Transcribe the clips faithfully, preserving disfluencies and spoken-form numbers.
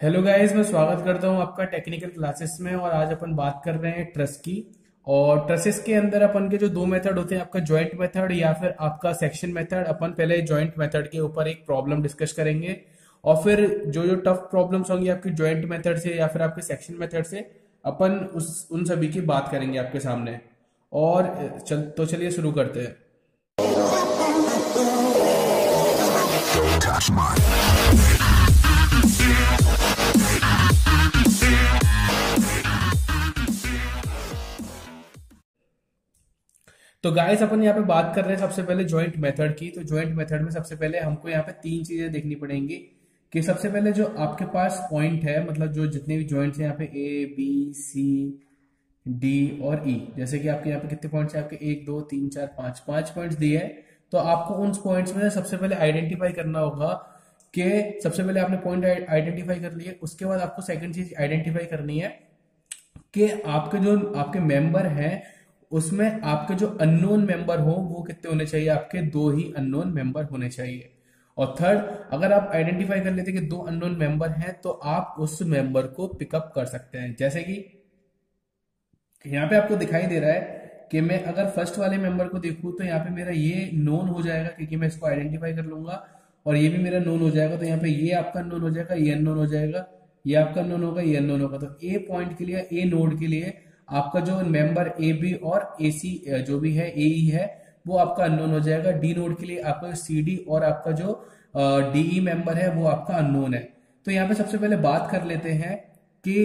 Hello guys, मैं स्वागत करता हूं आपका टेक्निकल क्लासेस में। और आज अपन बात कर रहे हैं ट्रस की। और ट्रसेस के अंदर अपन के जो दो मेथड होते हैं, आपका जॉइंट मेथड या फिर आपका सेक्शन मेथड। अपन पहले जॉइंट मेथड के ऊपर एक प्रॉब्लम डिस्कस करेंगे और फिर जो जो टफ प्रॉब्लम्स होंगी आपकी जॉइंट मेथड से या फिर आपके सेक्शन मेथड से, अपन उस उन सभी की बात करेंगे आपके सामने। और चल तो चलिए शुरू करते हैं। तो गाइस, अपन यहाँ पे बात कर रहे हैं सबसे पहले जॉइंट मेथड की। तो जॉइंट मेथड में सबसे पहले हमको यहाँ पे तीन चीजें देखनी पड़ेंगी कि सबसे पहले जो आपके पास पॉइंट है, मतलब जो जितने भी जॉइंट्स हैं यहाँ पे ए बी सी डी और ई, जैसे कि आपके यहाँ पे कितने पॉइंट्स हैं, आपके एक दो तीन चार पांच पांच पॉइंट्स दिए हैं। तो आपको उन पॉइंट्स में सबसे पहले आइडेंटिफाई करना होगा कि सबसे पहले आपने पॉइंट आइडेंटिफाई कर लिए, उसके बाद आपको सेकंड चीज आइडेंटिफाई करनी है कि आपके जो आपके मेंबर हैं उसमें आपके जो अननोन मेंबर हो वो कितने होने चाहिए, आपके दो ही अननोन मेंबर होने चाहिए। और थर्ड, अगर आप आइडेंटिफाई कर लेते कि दो अननोन मेंबर हैं तो आप उस मेंबर को पिकअप कर सकते हैं। जैसे कि यहाँ पे आपको दिखाई दे रहा है कि मैं अगर फर्स्ट वाले मेंबर को देखूं तो यहाँ पे मेरा ये नोन हो जाएगा क्योंकि मैं इसको आइडेंटिफाई कर लूंगा, और ये भी मेरा नोन हो जाएगा। तो यहाँ पे ये आपका नोन हो जाएगा, ये अननोन हो जाएगा, ये आपका नोन होगा, ये अननोन होगा। तो ए पॉइंट के लिए, ए नोड के लिए आपका जो मेंबर ए बी और ए सी जो भी है, ए ई है, वो आपका अननोन हो जाएगा। डी नोड के लिए आपका सी डी और आपका जो डी ई मेंबर है वो आपका अननोन है। तो यहाँ पे सबसे पहले बात कर लेते हैं कि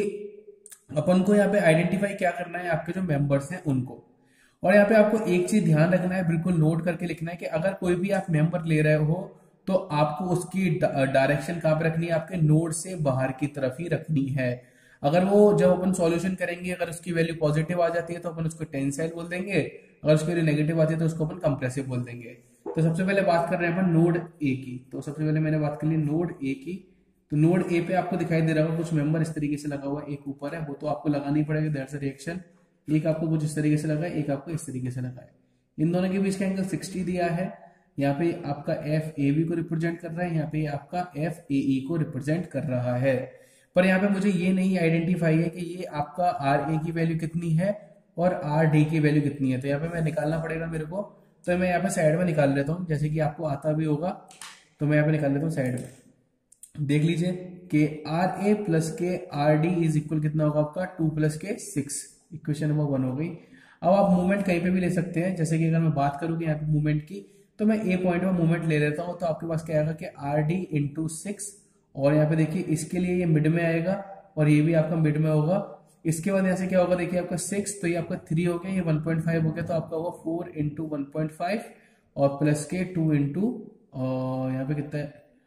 अपन को यहाँ पे आइडेंटिफाई क्या करना है, आपके जो मेंबर्स हैं उनको। और यहाँ पे आपको एक चीज ध्यान रखना है, बिल्कुल नोट करके लिखना है कि अगर कोई भी आप मेंबर ले रहे हो तो आपको उसकी डायरेक्शन कहाँ पे रखनी है, आपके नोड से बाहर की तरफ ही रखनी है। अगर वो जब अपन सॉल्यूशन करेंगे अगर उसकी वैल्यू पॉजिटिव आ जाती है तो अपन उसको टेंसाइल बोल देंगे, अगर उसकी वैल्यू नेगेटिव आती है तो उसको अपन कंप्रेसिव बोल देंगे। तो सबसे पहले बात कर रहे हैं अपन नोड ए की। तो सबसे पहले मैंने बात कर ली नोड ए की। तो नोड ए पे आपको दिखाई दे रहा होगा कुछ मेंबर इस तरीके से लगा हुआ है, एक ऊपर है, वो तो आपको लगाना ही पड़ेगा, दैट्स अ रिएक्शन। एक आपको कुछ इस तरीके से लगा है, एक आपको इस तरीके से लगा है। इन दोनों के बीच का एंगल सिक्सटी दिया है। यहाँ पे आपका एफ ए बी को रिप्रेजेंट कर रहा है, यहाँ पे आपका एफ ए ई को रिप्रेजेंट कर रहा है। पर यहाँ पे मुझे ये नहीं आइडेंटिफाई है कि ये आपका आर ए की वैल्यू कितनी है और आर डी की वैल्यू कितनी है। तो यहाँ पे मैं निकालना पड़ेगा मेरे को। तो मैं यहाँ पे साइड में निकाल लेता हूँ, जैसे कि आपको आता भी होगा। तो मैं यहाँ पे निकाल लेता हूँ साइड में। देख लीजिए कि R A plus K R D is equal कितना होगा आपका two plus K six. Equation number one हो गई। अब आप मूवमेंट कहीं पे भी ले सकते हैं, जैसे कि अगर मैं बात करूँ कि यहाँ पे मूवमेंट की, तो मैं ए पॉइंट में मूवमेंट ले लेता हूँ। तो आपके पास क्या आएगा कि आर डी इंटू सिक्स, और यहाँ पे देखिए इसके लिए ये मिड में आएगा और ये भी आपका मिड में होगा। इसके बाद यहाँ से क्या होगा, देखिए आपका सिक्स, तो ये आपका थ्री हो गया, ये वन पॉइंट फाइव हो गया, तो आपका होगा four into one point five और प्लस के टू इंटू यहाँ पे कितना है,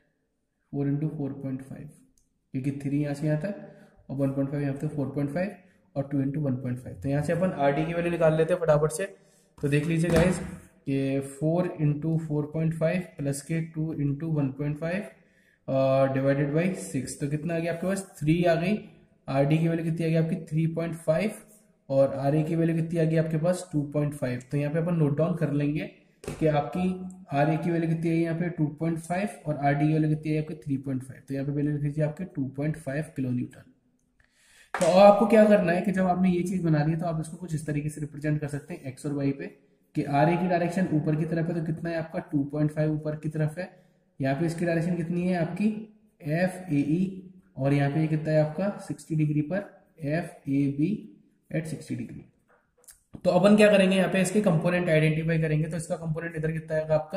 four into four point five, क्योंकि थ्री यहाँ से यहाँ तक और वन पॉइंट फाइव यहाँ पे फोर पॉइंट फाइव और two into one point five. तो यहाँ से अपन आर डी की वैल्यू निकाल लेते हैं फटाफट से। तो देख लीजिए गाइज कि four into four point five plus के two into one point five divided by six, तो कितना आ गया आपके पास, थ्री आ गई। आर डी की वैल्यू कितनी आ गई आपकी थ्री पॉइंट फाइव और आर ए की वैल्यू कितनी आ गई आपके पास टू पॉइंट फाइव। तो यहाँ पे अपन नोट डाउन कर लेंगे कि आपकी आर ए की वैल्यू कितनी आई यहाँ पे टू पॉइंट फाइव और आर डी की वैल्यू कितनी आई आपकी थ्री पॉइंट फाइव। तो यहाँ पे वैल्यू लिख लीजिए आपके two point five kilo newton. तो और आपको क्या करना है कि जब आपने ये चीज बना ली तो आप इसको कुछ इस तरीके से रिप्रेजेंट कर सकते हैं एक्स और वाई पे, कि आर ए की डायरेक्शन ऊपर की तरफ है तो कितना है आपका टू पॉइंट फाइव ऊपर की तरफ है। यहाँ पे इसकी डायरेक्शन कितनी है आपकी एफ ए ई, और यहाँ पे कितना है आपका सिक्सटी डिग्री पर F A B at sixty degree. तो अपन क्या करेंगे, यहाँ पे इसके कंपोनेंट आइडेंटिफाई करेंगे। तो इसका कंपोनेंट इधर कितना आएगा आपका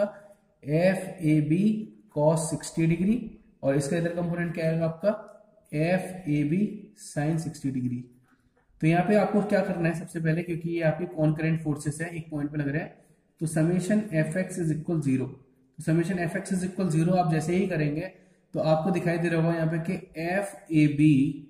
F A B cos sixty degree, और इसका इधर कंपोनेंट क्या आएगा आपका F A B sine sixty degree. तो यहाँ पे आपको क्या करना है सबसे पहले, क्योंकि ये आपकी कॉन्करेंट फोर्सेस है, एक पॉइंट पे लग रहे हैं, तो summation F X is equal zero. तो summation F X is equal zero आप जैसे ही करेंगे तो आपको दिखाई दे रहा होगा यहाँ पे कि F A B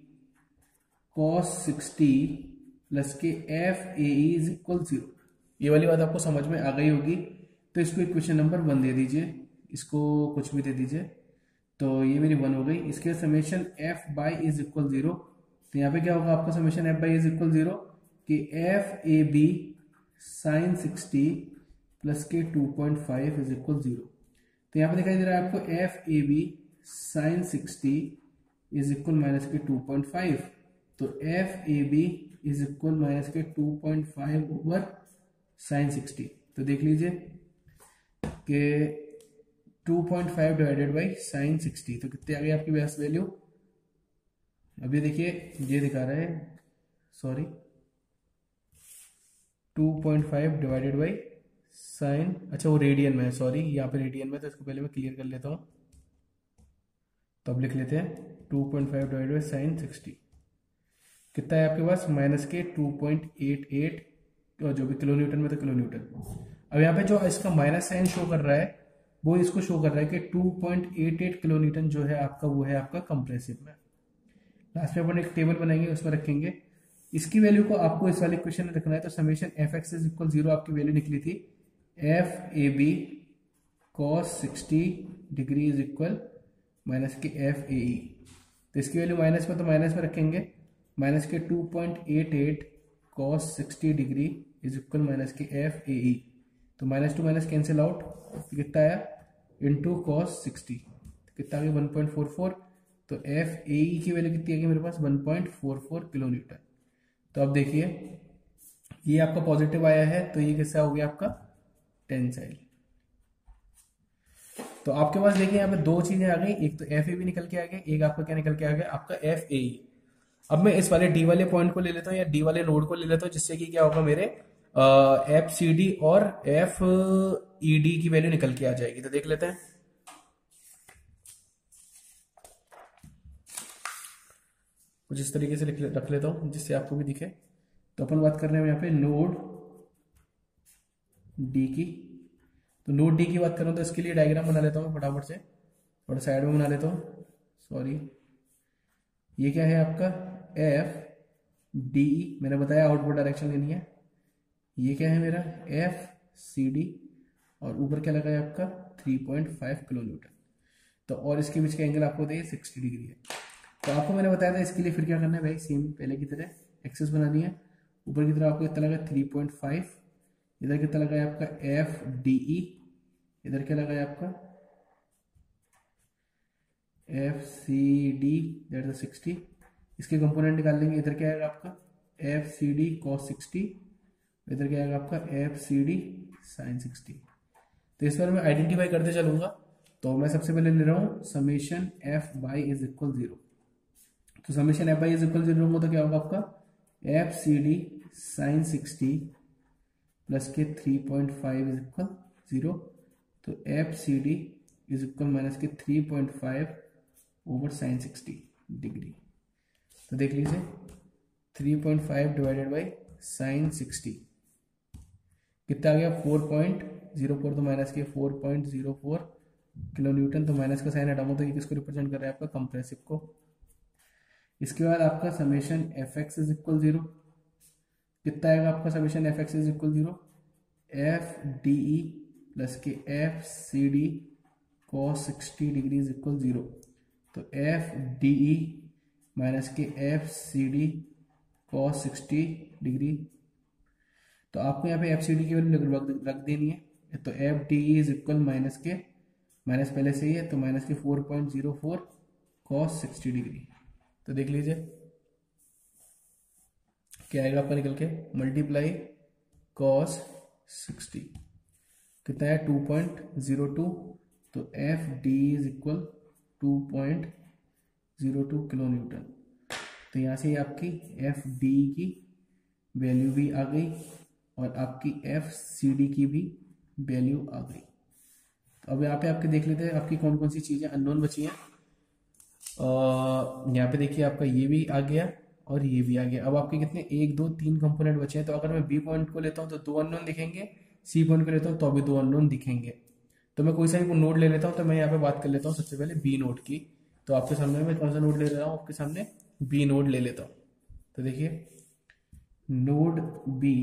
cos sixty plus के F A is equal zero. ये वाली बात आपको समझ में आ गई होगी। तो इसको इक्वेशन नंबर वन दे दीजिए, इसको कुछ भी दे दीजिए। तो ये मेरी वन हो गई। इसके summation F Y is equal zero, तो यहाँ पे क्या होगा आपका summation F Y is equal zero कि F A B sine sixty plus के two point five is equal zero. तो यहाँ पे दिखाई दे रहा है आपको F A B sine sixty is equal minus के टू पॉइंट फाइव, तो F A B is equal minus के two point five over sine sixty. तो देख लीजिए कि two point five divided by sine sixty, तो कितने आ गई आपकी बेस वैल्यू? अभी देखिए ये दिखा रहा है, sorry two point five divided by sine, अच्छा वो रेडियन में है, सॉरी यहाँ पे रेडियन में, तो इसको पहले मैं क्लियर कर लेता हूँ। तो अब लिख लेते हैं two point five divided by sine sixty, कितना है आपके पास? माइनस के टू पॉइंट एट एट, और जो भी किलो न्यूटन में तो किलो न्यूटन। अब यहाँ पे जो इसका माइनस साइन शो कर रहा है वो इसको शो कर रहा है कि two point eight eight kilo newton जो है आपका वो है आपका कंप्रेसिव में। लास्ट में अपन एक टेबल बनाएंगे उसमें रखेंगे, इसकी वैल्यू को आपको इस वाले क्वेश्चन में रखना है। तो summation F X is equal zero आपकी वैल्यू निकली थी F A B cos sixty degree is equal minus के एफ ए ई, तो इसकी वैल्यू माइनस में तो माइनस में रखेंगे, माइनस के two point eight eight cos sixty degree is equal minus के एफ ए ई, तो minus to minus cancel out, कितना आया इंटू कॉस सिक्सटी, कितना आ गया वन पॉइंट फोर फोर, तो एफ ए ई की वैल्यू कितनी आ गई मेरे पास? One point four four kilo newton. तो अब देखिए ये आपका पॉजिटिव आया है, तो ये किससा हो गया आपका? टेंसाइल। तो आपके पास देखिए यहाँ पे दो चीजें आ गई, एक तो एफ ए बी निकल के आ गया, एक आपका क्या निकल के आ गया? आपका एफ ए ई। अब मैं इस वाले डी वाले पॉइंट को ले लेता हूँ या डी वाले नोड को ले लेता हूँ, जिससे कि क्या होगा मेरे एफ सी डी और एफ ई डी की वैल्यू निकल के आ जाएगी। तो देख लेते हैं, कुछ इस तरीके से लिख ले, रख लेता हूं जिससे आपको भी दिखे। तो अपन बात कर रहे हैं यहाँ पे नोड डी की, तो नोड डी की बात कर रहा हूं तो इसके लिए डायग्राम बना लेता हूँ फटाफट से, थोड़ा साइड में बना लेता हूँ, सॉरी। ये क्या है आपका? एफ डी, मैंने बताया आउटवर्ड डायरेक्शन लेनी है। ये क्या है मेरा? एफ सी डी, और ऊपर क्या लगा है आपका? Three point five kilo newton. तो और इसके बीच का एंगल आपको देखिए सिक्सटी डिग्री है। तो आपको मैंने बताया था इसके लिए फिर क्या करना है भाई, सेम पहले की तरह एक्सेस बनानी है। ऊपर की तरफ आपको कितना लगा? थ्री पॉइंट फाइव, इधर कितना लगा है आपका? एफ डी ई, इधर क्या लगा है आपका? F C D, that is sixty. इसके कंपोनेंट निकाल लेंगे, इधर क्या आएगा आपका? F C D cos sixty, इधर क्या आएगा आपका? F C D sine sixty. तो इस बार मैं आइडेंटिफाई करते चलूंगा। तो मैं सबसे पहले ले रहा हूं summation F Y is equal zero. तो summation F Y is equal zero होगा तो क्या होगा आपका? F C D sine sixty plus के three point five is equal zero, तो F C D is equal minus के three point five over sine sixty degree. तो देख लीजिए three point five divided by sine sixty कितना आ गया? Four point zero four, तो माइनस के four point zero four kilo newton. तो माइनस का साइन हटाऊंगा तो ये किसको रिप्रेजेंट कर रहा है? आपका कंप्रेसिव को। इसके बाद आपका summation F X is equal zero, कितना आएगा आपका summation F X is equal zero? F D E plus के F C D cos sixty degree is equal zero, तो एफ डी ई माइनस के F C D cos sixty degree. तो आपको यहाँ पे एफ सी डी की value रख देनी है। तो F D E is equal minus के, माइनस पहले से ही है तो माइनस के four point zero four cos sixty degree. तो देख लीजिए क्या आएगा आपका निकल के? मल्टीप्लाई कॉस सिक्सटी कितना है? टू पॉइंट जीरो टू, तो F D is equal two point zero two kilo newton. तो यहाँ से आपकी एफ डी की वैल्यू भी आ गई और आपकी एफ सी डी की भी वैल्यू आ गई। तो अब यहाँ पे आपके देख लेते हैं आपकी कौन कौन सी चीज़ें अननोन बची हैं। यहाँ पे देखिए आपका ये भी आ गया और ये भी आ गया। अब आपके कितने? एक दो तीन कंपोनेंट बचे हैं। तो अगर मैं बी पॉइंट को लेता हूँ तो दो अननोन दिखेंगे, सी पॉइंट को लेता हूँ तो अभी दो अननोन दिखेंगे। तो मैं कोई सा भी नोड ले लेता हूँ। तो मैं यहाँ पे बात कर लेता हूँ सबसे पहले बी नोड की। तो आपके सामने मैं कौन सा नोड ले रहा हूँ? आपके सामने बी नोड ले लेता हूँ। तो देखिए नोड बी,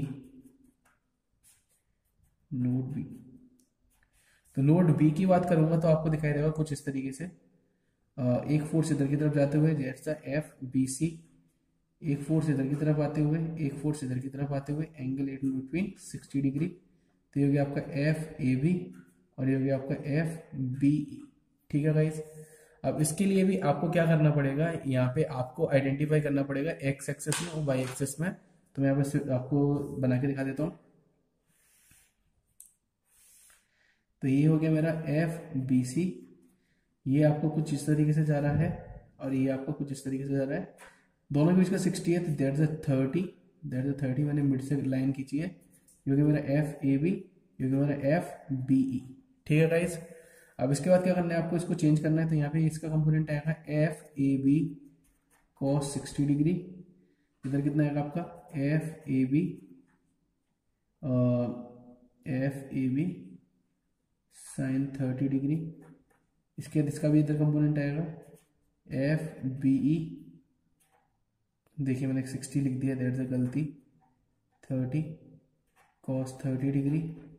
नोड बी, तो नोड बी की बात करूंगा तो आपको दिखाई देगा कुछ इस तरीके से, एक फोर्स इधर की तरफ जाते हुए जैसा एफ बी सी, एक फोर्स इधर की तरफ आते हुए, एक फोर्स इधर की तरफ आते हुए, angle at between sixty degree. तो ये हो गया आपका एफ ए बी और ये हो गया आपका एफ बी ई। ठीक है गाइस। अब इसके लिए भी आपको क्या करना पड़ेगा, यहाँ पे आपको आइडेंटिफाई करना पड़ेगा एक्स एक्सेस में और वाई एक्सेस में। तो मैं यहाँ पे आपको बना के दिखा देता हूँ। तो ये हो गया मेरा एफ बी सी, ये आपको कुछ इस तरीके से जा रहा है और ये आपको कुछ इस तरीके से जा रहा है। दोनों के बीच का सिक्सटी है, तो that is thirty, that is thirty मैंने मिड से लाइन खींची है। ये हो गया मेरा एफ ए बी, ये हो गया मेरा एफ बी ई। ठीक है गाइस, अब इसके बाद क्या करना है आपको, इसको चेंज करना है। तो यहाँ पे इसका कंपोनेंट आएगा F A B cos sixty degree, इधर कितना आएगा आपका F A B F A B sine thirty degree. इसके बाद इसका भी इधर कंपोनेंट आएगा एफ बी ई, देखिए मैंने सिक्सटी लिख दिया, दैट्स अ गलती, thirty cos thirty degree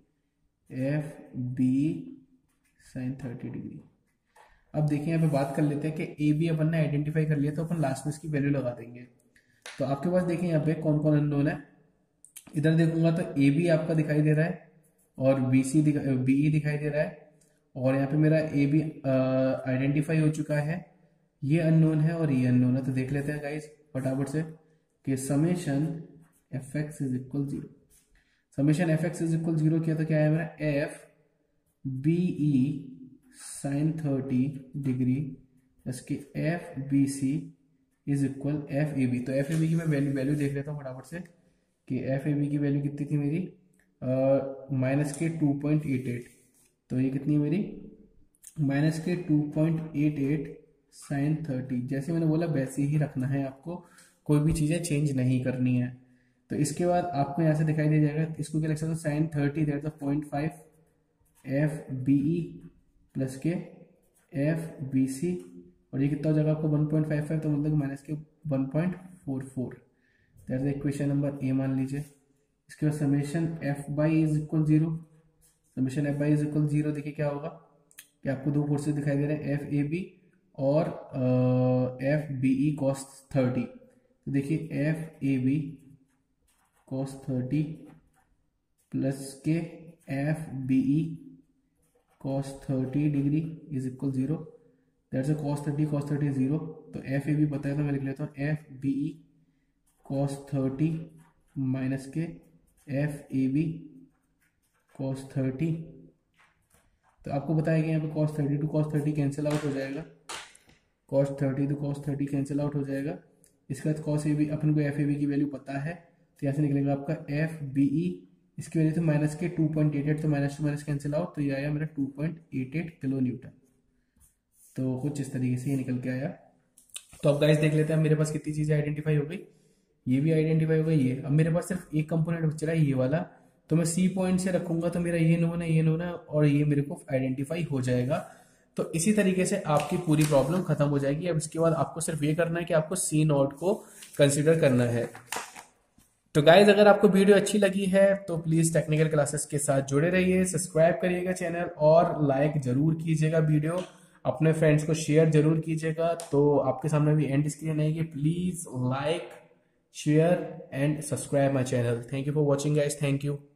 F B sine thirty degree. अब देखिए यहाँ पे बात कर लेते हैं कि ए बी अपन ने आइडेंटिफाई कर लिया, तो अपन लास्ट में इसकी वैल्यू लगा देंगे। तो आपके पास देखिए यहाँ पे कौन कौन अननोन है। इधर देखूंगा तो ए बी आपका दिखाई दे रहा है और बी सी बी ई दिखाई दे रहा है, और यहाँ पे मेरा ए बी आइडेंटिफाई हो चुका है, ये अननोन है और ये अननोन है। तो देख लेते हैं गाइस फटाफट से कि summation F X is equal zero. Summation F X is equal zero किया तो क्या है मेरा F B E sine thirty degree plus के F B C is equal F A B. तो एफ ए बी की मैं वैल्यू वैल्यू देख लेता हूँ फटाफट से कि एफ ए बी की वैल्यू कितनी थी मेरी, माइनस के टू पॉइंट एट एट। तो ये कितनी है मेरी माइनस के two point eight eight sine thirty. जैसे मैंने बोला वैसे ही रखना है आपको, कोई भी चीज़ें चेंज नहीं करनी है। तो इसके बाद आपको यहाँ से दिखाई दे जाएगा, इसको क्या लिख सकते हो sine thirty that point five F B E plus के एफ बी सी, और ये कितना हो जाएगा आपको वन पॉइंट फाइव फाइव, तो मतलब माइनस के one point four four. That is equation number A मान लीजिए। इसके बाद summation F Y is equal zero, summation F Y is equal zero. देखिए क्या होगा कि आपको दो फोर्सेज दिखाई दे रहे हैं एफ ए बी और F B E cos thirty. तो देखिए F A B cos thirty plus के F B E cos thirty degree is equal zero. That's a cos thirty cos thirty zero. तो F A B पता है तो मैं लिख लेता हूँ F B E cos thirty minus के F A B cos thirty. तो आपको बताया कि यहाँ पे cos thirty to cos thirty cancel out हो जाएगा, cos thirty to cos thirty cancel out हो जाएगा। इसके बाद कॉस ए बी अपन को एफ ए बी की वैल्यू पता है, तो यहाँ से निकलेगा आपका एफ बी ई, इसकी वजह से माइनस के टू पॉइंट एट एट, तो minus to minus cancel out, तो ये आया मेरा two point eight eight kilo newton. तो कुछ इस तरीके से ये निकल के आया। तो अब गाइस देख लेते हैं मेरे पास कितनी चीजें आइडेंटिफाई हो गई। ये भी आइडेंटिफाई हो गई, ये अब मेरे पास सिर्फ एक कंपोनेंट बच रहा है ये वाला। तो मैं सी पॉइंट से रखूंगा तो मेरा ये नोन है ये नोन है और ये मेरे को आइडेंटिफाई हो जाएगा। तो इसी तरीके से आपकी पूरी प्रॉब्लम खत्म हो जाएगी। अब इसके बाद आपको सिर्फ ये करना है कि आपको सी नोट को कंसिडर करना है। तो गाइज अगर आपको वीडियो अच्छी लगी है तो प्लीज टेक्निकल क्लासेस के साथ जुड़े रहिए, सब्सक्राइब करिएगा चैनल और लाइक जरूर कीजिएगा वीडियो, अपने फ्रेंड्स को शेयर जरूर कीजिएगा। तो आपके सामने भी एंड स्क्रीन आएगी, please like share and subscribe my channel. Thank you for watching guys, thank you.